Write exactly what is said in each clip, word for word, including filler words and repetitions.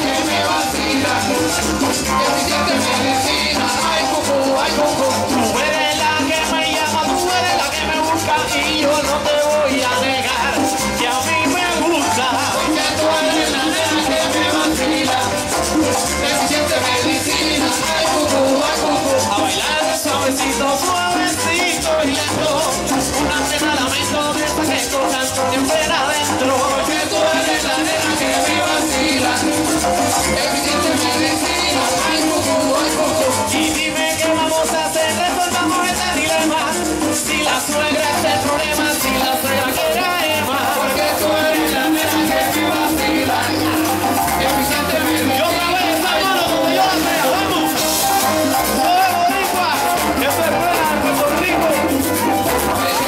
que me vacila, eficiente medicina. Ay, cucú, ay, cucú. Tú eres la que me llama, tú eres la que me busca y yo no te voy a negar que a mí me gusta. Porque tú eres la nena que me vacila, eficiente medicina. Ay, cucú, ay, cucú. A bailar suavecito, suavecito y lento. Una cena lamento de esa que tocan siempre adentro. Porque tú eres la nena que me vacila, eficiente medicina. Ay, cucú, ay, cucú. Y dime qué vamos a hacer, resolvamos este dilema. Si la suegra es el problema, si la suegra quiere a Emma. Porque tú eres la nena que me vacila, eficiente medicina. Y otra vez esa mano donde yo la sea, vamos. Todo boricua, eso es real, Puerto Rico.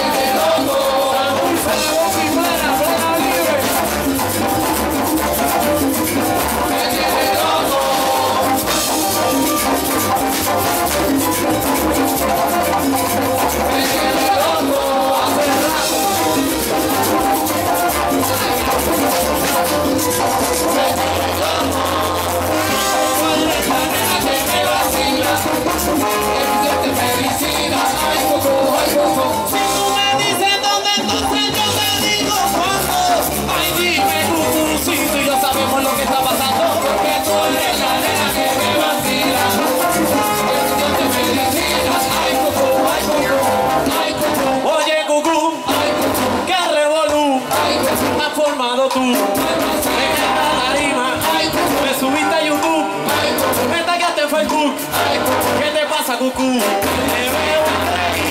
tú. Me encanta la rima. Me subiste a YouTube. Me tagaste en Facebook. ¿Qué te pasa, Cucú? Te veo en